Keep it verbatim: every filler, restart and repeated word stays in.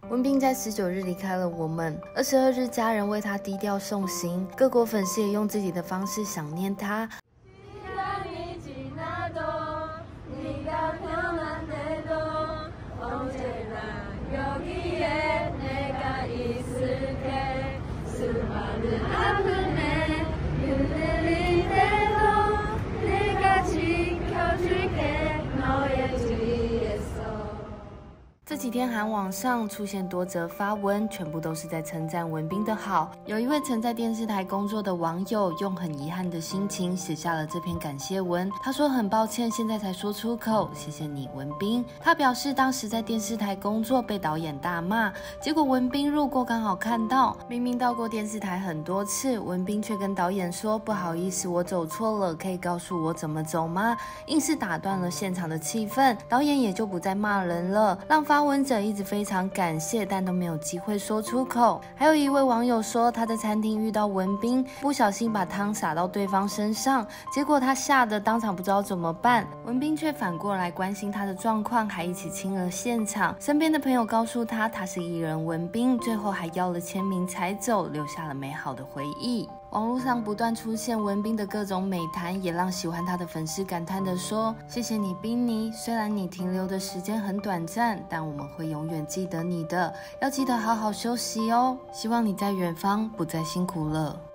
文彬在十九日离开了我们，二十二日家人为他低调送行，各国粉丝也用自己的方式想念他。这几天韩网上出现多则发文，全部都是在称赞文彬的好。有一位曾在电视台工作的网友用很遗憾的心情写下了这篇感谢文。他说很抱歉现在才说出口，谢谢你文彬。他表示当时在电视台工作被导演大骂，结果文彬路过刚好看到，明明到过电视台很多次，文彬却跟导演说不好意思我走错了，可以告诉我怎么走吗？硬是打断了现场的气氛，导演也就不再骂人了，让发文者一直非常感谢，但都没有机会说出口。还有一位网友说他在餐厅遇到文彬，不小心把汤洒到对方身上，结果他吓得当场不知道怎么办，文彬却反过来关心他的状况，还一起亲了现场。身边的朋友告诉他他是艺人文彬，最后还要了签名才走，留下了美好的回忆。网络上不断出现文彬的各种美谈，也让喜欢他的粉丝感叹地说，谢谢你彬尼，虽然你停留的时间很短暂，但我们会永远记得你的，要记得好好休息哦，希望你在远方不再辛苦了。